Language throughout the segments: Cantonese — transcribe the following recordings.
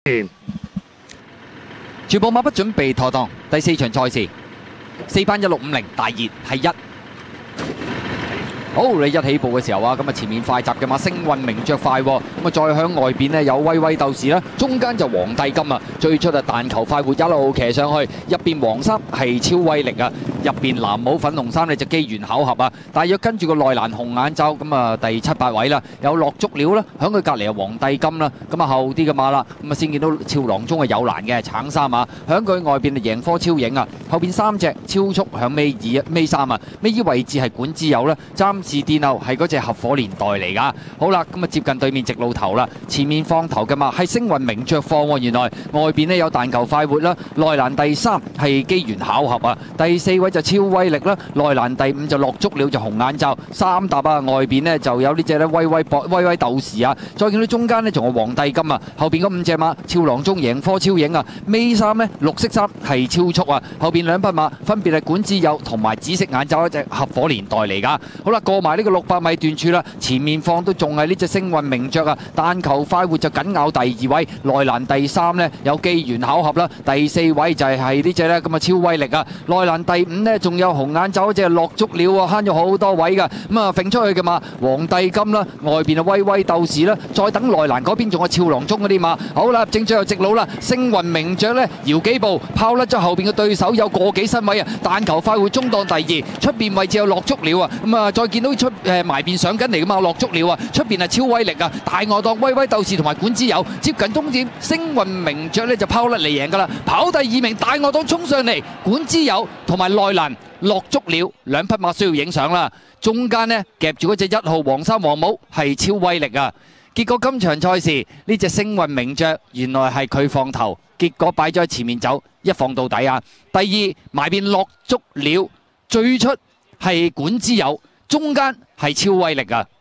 全部馬不準備妥當，第4場賽事4班1650大熱係1。好，你一起步嘅時候啊，咁啊前面快閘嘅馬星運明着快，咁啊再向外邊呢有威威鬥士啦，中間就皇帝金啊，最出啊但求快活一路騎上去，入邊黃衫係超威力啊，入邊藍帽粉紅衫呢就機緣巧合啊，大約跟住個內欄紅眼罩，咁啊第7、8位啦，有落足料啦，響佢隔離啊皇帝金啦，咁啊後啲嘅馬啦，咁啊先見到俏郎中係有難嘅橙衫啊，響佢外邊啊贏科超影啊，後邊3隻超速響尾3啊，尾二位置係管之友啦，暫時電流係嗰隻合夥年代嚟㗎。好啦，咁啊接近對面直路頭啦，前面放頭嘅嘛係星運明着放喎，原來外邊呢有但求快活啦，內欄第3係機緣巧合啊，第4位就超威力啦，內欄第5就落足料就紅眼罩3搭啊，外邊呢就有呢隻咧威威鬥士啊，再見到中間呢仲有皇帝金啊，後邊嗰5隻馬俏郎中贏科超影啊，尾3呢綠色衫係超速啊，後邊2匹馬分別係管之友同埋紫色眼罩一隻合夥年代嚟㗎。好啦，過埋呢個600米段處啦，前面放都仲係呢隻星運明着啊，但求快活就緊咬第2位，內欄第3呢有機緣巧合啦，第4位就係呢隻呢咁啊超威力啊，內欄第5呢仲有紅眼罩嗰隻落足料啊，慳咗好多位㗎，咁啊揈出去嘅嘛皇帝金啦，外邊啊威威鬥士啦，再等內欄嗰邊仲有俏郎中嗰啲馬，好啦正最後直路啦，星運明着呢搖幾步拋甩咗後邊嘅對手有個幾身位啊，但求快活中檔第2，出邊位置有落足料啊，咁啊再見到埋邊上緊嚟嘅嘛落足料啊，出邊係超威力啊，大外檔威威鬥士同埋管之友接近終點，星運明着呢就拋甩嚟贏㗎啦，跑第2名大外檔衝上嚟，管之友同埋內欄落足料2匹馬需要影相啦，中間呢夾住嗰隻1號黃衫黃帽係超威力啊，結果今場賽事呢隻星運明着原來係佢放頭，結果擺咗喺前面走，一放到底啊，第2埋邊落足料，最出係管之友，中間係超威力啊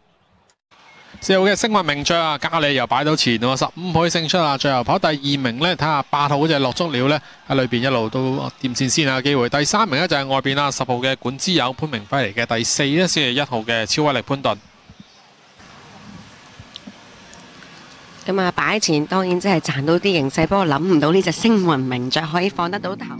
！4號嘅星運明着啊，隔離又擺到前喎，15倍勝出啊！最後跑第2名呢，睇下8號嗰隻落足料呢，喺裏邊一路都掂線先啊機會。第3名呢，就係外邊啦，10號嘅管之友潘明輝嚟嘅，第4呢，先係1號嘅超威力潘頓。 咁啊，擺前當然真係賺到啲形勢，不過諗唔到呢隻星運明着可以放得到頭。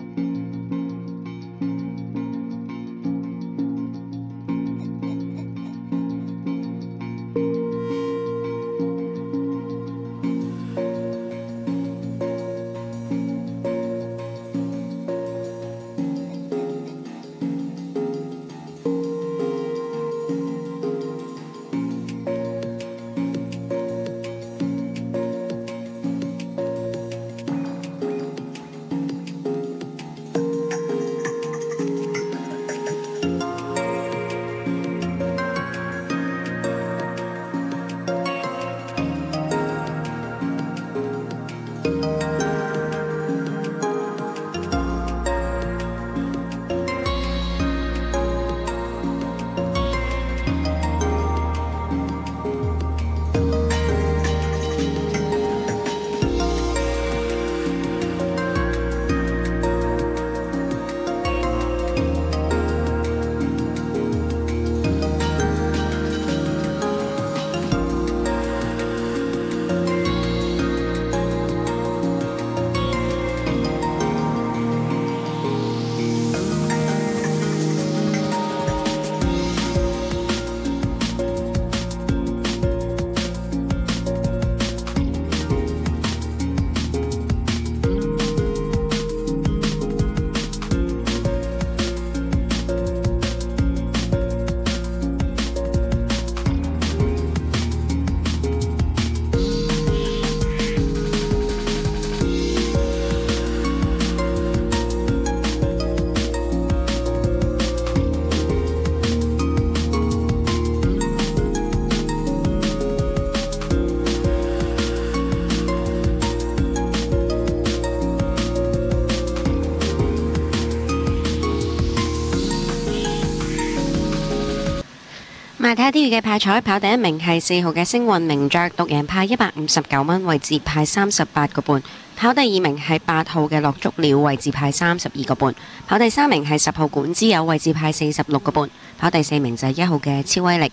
睇下啲嘅派彩，跑第1名係4號嘅星運明着，獨贏派159蚊，位置派38個半。跑第2名係8號嘅落足料，位置派32個半。跑第3名係10號管之友，位置派46個半。跑第4名就係1號嘅超威力。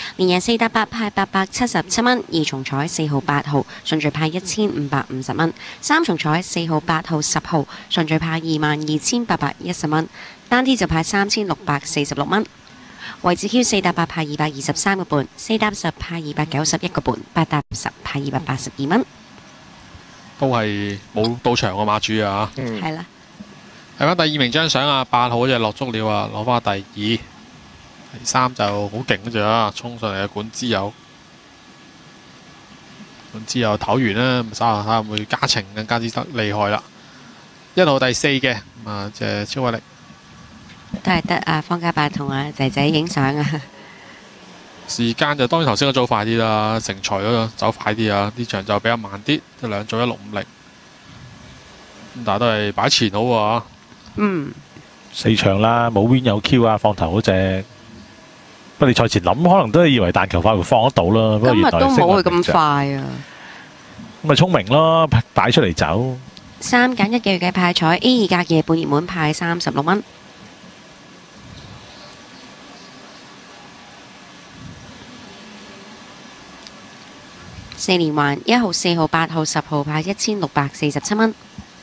連贏4搭8派877蚊，二重彩4號8號順序派1550蚊，三重彩4號8號10號順序派22,810蚊，單 D 就派3646蚊。位置 Q 4搭8派223個半，四搭10派291個半，八搭10派282蚊。 都係冇到場嘅馬主啊！ 係啦， 睇翻第二名張相啊，8號嗰隻落足了啊，攞翻第二。第三就好勁嗰隻啊，衝上嚟嘅管之友。管之友唞完啦，咁稍後睇下會唔會加程更加之得厲害啦。1號第4嘅啊，隻超威力。 都係得阿方家伯同阿仔仔影相啊。 時間就當然頭先嗰組快啲啦，成才嗰個走快啲啊，呢場就比較慢啲，即係兩組1650。咁但係都係擺前好喎。 4場啦，冇 win 有 Q 啊，放頭嗰隻。不過你賽前諗，可能都係以為彈球快會放得到啦。不過今日原來都冇佢咁快， 快啊。 咁咪聰明咯，擺出嚟走。 3揀1嘅預計派彩 A2 格嘅半熱門派36蚊。4連環1號、4號、8號、10號派1647蚊。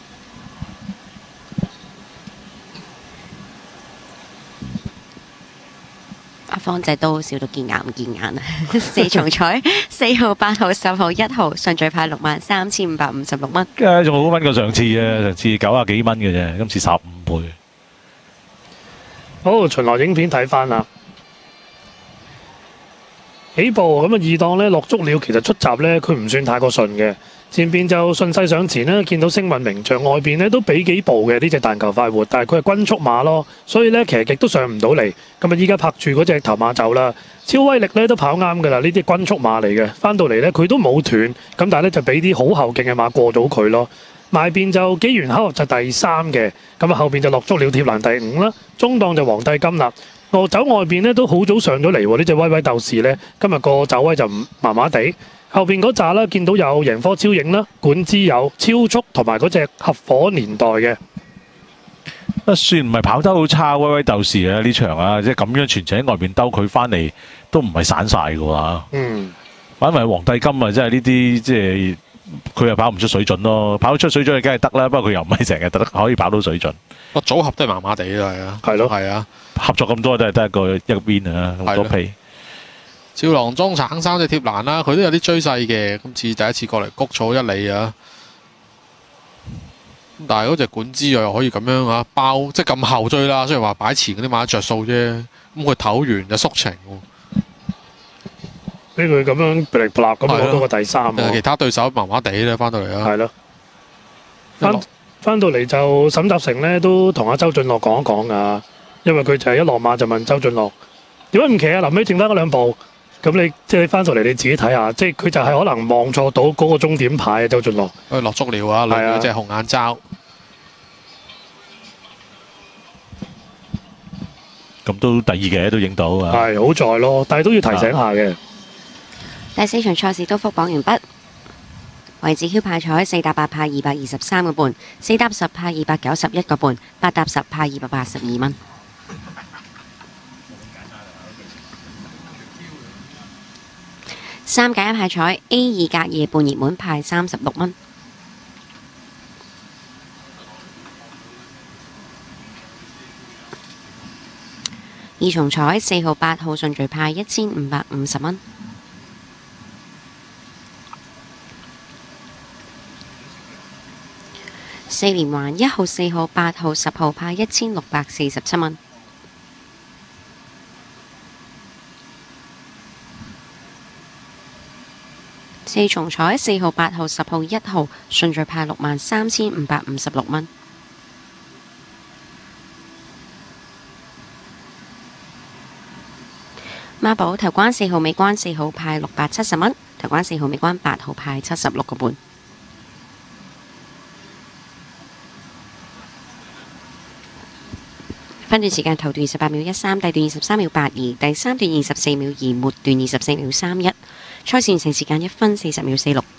阿方仔都笑到見眼唔見眼啊！4重彩4號、8號、10號、1號順序派63,556蚊。 仲好蚊過上次啊，上次90幾蚊嘅啫，今次15倍。 好，巡邏影片睇翻啦。起步咁啊，二檔呢落足了，其實出閘呢，佢唔算太過順嘅，前邊就順勢上前啦，見到星運名將外邊呢都俾幾步嘅呢隻彈球快活，但係佢係均速馬咯，所以呢其實亦都上唔到嚟。咁啊，依家拍住嗰隻頭馬走啦，超威力呢都跑啱㗎啦，呢啲均速馬嚟嘅，翻到嚟呢，佢都冇斷，咁但係呢就俾啲好後勁嘅馬過到佢咯。埋邊就機緣巧合就第3嘅，咁啊後邊就落足了貼欄第5啦，中檔就皇帝金啦。走外邊呢都好早上咗嚟喎，呢隻威威鬥士呢，今日個走位就麻麻地。後邊嗰扎啦，見到有贏科超影啦、管之友、超速同埋嗰隻合夥年代嘅。 算唔係跑得好差，威威鬥士啊呢場啊，即係咁樣全程喺外邊兜佢翻嚟，都唔係散晒嘅喎。反為皇帝金啊，即係呢啲即係佢又跑唔出水準咯，跑出水準梗係得啦，不過佢又唔係成日得可以跑到水準。 個組合都係麻麻地啦，係啊， 係咯， 係啊， 合作咁多都係得一個邊啊，咁多皮。 少郎中橙三隻貼欄啦，佢都有啲追勢嘅，今次第一次過嚟谷草1里啊。但係嗰隻管之又可以咁樣啊包，即係咁後追啦。雖然話擺前嗰啲馬着數啫，咁佢唞完就縮程喎。 俾佢咁樣噼里啪啦咁攞到個第3喎。 其他對手麻麻地咧，翻到嚟啊。 係咯，翻到嚟就沈集成呢都同阿周俊樂講一講噶，因為佢就係一落馬就問周俊樂點解唔騎啊？臨尾剩翻嗰2步，咁你即係你翻到嚟你自己睇下，即係佢就係可能望錯到嗰個終點牌啊，周俊樂。 落足了啊，兩隻紅眼罩。 咁都第2嘅都影到啊。 係好在咯，但係都要提醒下嘅。 第4場賽事都復榜完畢。位置 Q 派彩4搭8派223個半，四搭10派291個半，八搭10派282蚊。3揀1派彩 A2 隔夜半熱門派36蚊。二重彩4號8號順序派1550蚊。4連環1號4號8號10號派1647蚊。4重彩4號8號10號1號順序派63,556蚊。孖寶頭關4號尾關4號派670蚊，頭關4號尾關8號派76個半。分段時間頭段28秒13，第段23秒82，第3段24秒2，末段24秒31。賽前成時間1分40秒46。